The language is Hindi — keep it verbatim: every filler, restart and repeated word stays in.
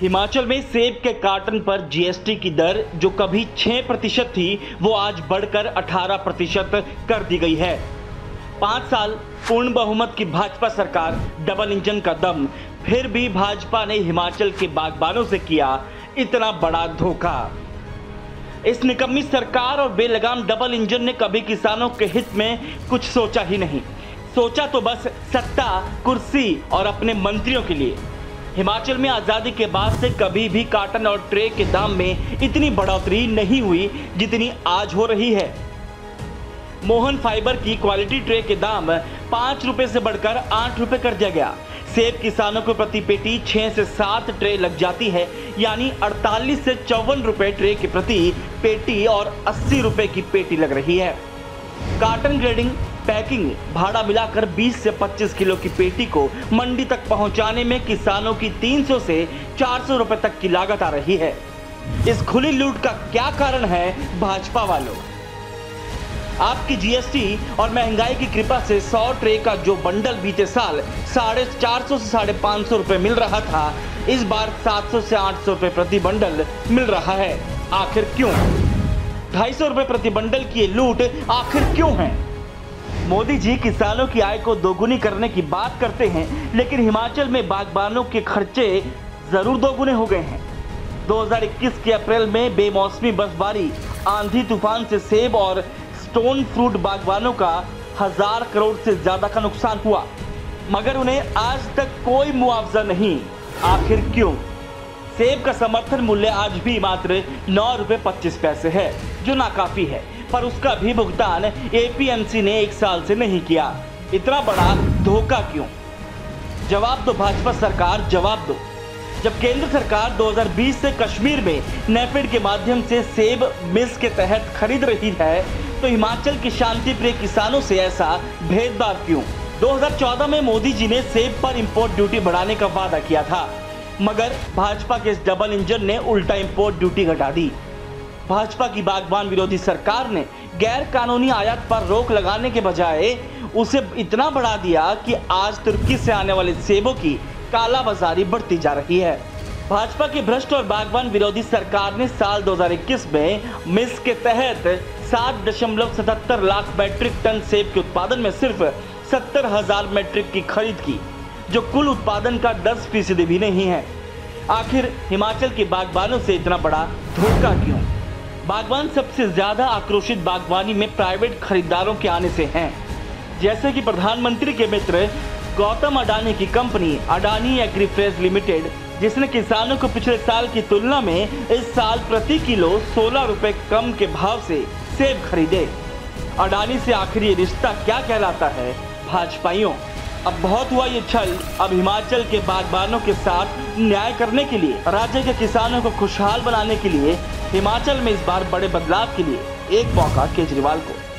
हिमाचल में सेब के कार्टन पर जीएसटी की दर जो कभी छह प्रतिशत थी वो आज बढ़कर अठारह प्रतिशत कर दी गई है। पाँच साल पूर्ण बहुमत की भाजपा सरकार, डबल इंजन का दम, फिर भी भाजपा ने हिमाचल के बागबानों से किया इतना बड़ा धोखा। इस निकम्मी सरकार और बेलगाम डबल इंजन ने कभी किसानों के हित में कुछ सोचा ही नहीं। सोचा तो बस सत्ता, कुर्सी और अपने मंत्रियों के लिए। हिमाचल में आज़ादी के बाद से कभी भी कार्टन और ट्रे के दाम में इतनी बढ़ोतरी नहीं हुई जितनी आज हो रही है। मोहन फाइबर की क्वालिटी ट्रे के दाम पाँच रुपए से बढ़कर आठ रुपए कर दिया गया। सेब किसानों को प्रति पेटी छह से सात ट्रे लग जाती है, यानी अड़तालीस से चौवन रुपए ट्रे की प्रति पेटी और अस्सी रुपए की पेटी लग रही है। कार्टन ग्रेडिंग, पैकिंग, भाड़ा मिलाकर बीस से पच्चीस किलो की पेटी को मंडी तक पहुंचाने में किसानों की तीन सौ से चार सौ रुपए तक की लागत आ रही है। इस खुली लूट का क्या कारण है भाजपा वालों? आपकी जीएसटी और महंगाई की कृपा से सौ ट्रे का जो बंडल बीते साल साढ़े चार सौ से साढ़े पाँच सौ रुपए मिल रहा था, इस बार सात सौ से आठ सौ रुपए प्रति बंडल मिल रहा है। आखिर क्यों? ढाई सौ रुपए प्रति बंडल की ये लूट आखिर क्यों है? मोदी जी किसानों की आय को दोगुनी करने की बात करते हैं, लेकिन हिमाचल में बागबानों के खर्चे जरूर दोगुने हो गए हैं। दो हज़ार इक्कीस के अप्रैल में बेमौसमी बर्फबारी, आंधी तूफान से सेब और स्टोन फ्रूट बागबानों का हजार करोड़ से ज्यादा का नुकसान हुआ, मगर उन्हें आज तक कोई मुआवजा नहीं। आखिर क्यों? सेब का समर्थन मूल्य आज भी मात्र नौ रुपए पच्चीस पैसे है, जो नाकाफी है, पर उसका भी भुगतान एपीएमसी ने एक साल से नहीं किया। इतना बड़ा धोखा क्यों? जवाब दो भाजपा सरकार, जवाब दो। जब केंद्र सरकार दो हज़ार बीस से कश्मीर में नेफेड के माध्यम से सेब मिस के तहत खरीद रही है, तो हिमाचल के शांति प्रिय किसानों से ऐसा भेदभाव क्यों? दो हज़ार चौदह में मोदी जी ने सेब पर इंपोर्ट ड्यूटी बढ़ाने का वादा किया था, मगर भाजपा के इस डबल इंजन ने उल्टा इंपोर्ट ड्यूटी घटा दी। भाजपा की बागबान विरोधी सरकार ने गैर कानूनी आयात पर रोक लगाने के बजाय उसे इतना बढ़ा दिया कि आज तुर्की से आने वाले सेबों की कालाबाजारी बढ़ती जा रही है। भाजपा की भ्रष्ट और बागबान विरोधी सरकार ने साल दो हज़ार इक्कीस में मिस के तहत सात दशमलव सतहत्तर लाख मैट्रिक टन सेब के उत्पादन में सिर्फ सत्तर हजार मैट्रिक की खरीद की, जो कुल उत्पादन का दस फीसदी भी नहीं है। आखिर हिमाचल के बागबानों से इतना बड़ा धोखा क्यों? बागबान सबसे ज्यादा आक्रोशित बागवानी में प्राइवेट खरीदारों के आने से हैं, जैसे कि प्रधानमंत्री के मित्र गौतम अडानी की कंपनी अडानी एग्रीफ्रेश लिमिटेड, जिसने किसानों को पिछले साल की तुलना में इस साल प्रति किलो सोलह रुपए कम के भाव से सेब खरीदे। अडानी से आखिर ये रिश्ता क्या कहलाता है भाजपाइयों? अब बहुत हुआ ये छल। अब हिमाचल के बागबानों के साथ न्याय करने के लिए, राज्य के किसानों को खुशहाल बनाने के लिए हिमाचल में इस बार बड़े बदलाव के लिए एक मौका केजरीवाल को।